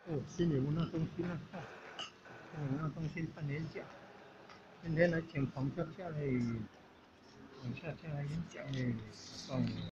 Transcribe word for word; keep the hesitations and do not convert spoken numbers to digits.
哦，心里文化中心啊，看，心理文化中心办演讲，今天来请彭教授来往下下来演讲，哎，好棒哦。